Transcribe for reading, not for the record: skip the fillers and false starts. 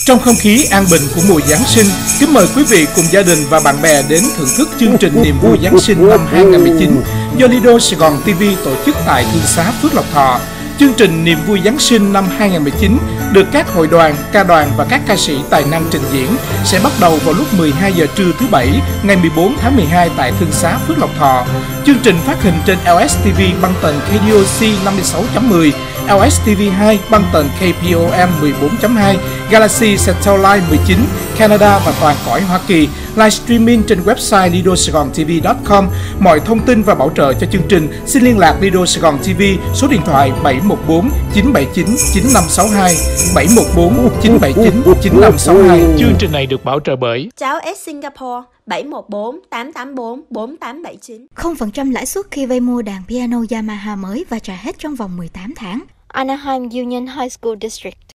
Trong không khí an bình của mùa Giáng sinh, kính mời quý vị cùng gia đình và bạn bè đến thưởng thức chương trình Niềm vui Giáng sinh năm 2019 do Lido Sài Gòn TV tổ chức tại Thương xá Phước Lộc Thọ. Chương trình Niềm vui Giáng sinh năm 2019 được các hội đoàn, ca đoàn và các ca sĩ tài năng trình diễn sẽ bắt đầu vào lúc 12 giờ trưa thứ Bảy, ngày 14 tháng 12 tại Thương xá Phước Lộc Thọ. Chương trình phát hình trên LSTV băng tần KDOC 56.10, LSTV2 băng tần KPOM 14.2, Galaxy Satellite 19, Canada và toàn cõi Hoa Kỳ. Live streaming trên website lidosaigontv.com. Mọi thông tin và bảo trợ cho chương trình xin liên lạc Lido Sài Gòn TV số điện thoại 714 979 9562 714 979 9562. Chương trình này được bảo trợ bởi Cháo S Singapore 714 884 4879. 0% lãi suất khi vay mua đàn piano Yamaha mới và trả hết trong vòng 18 tháng. Anaheim Union High School District.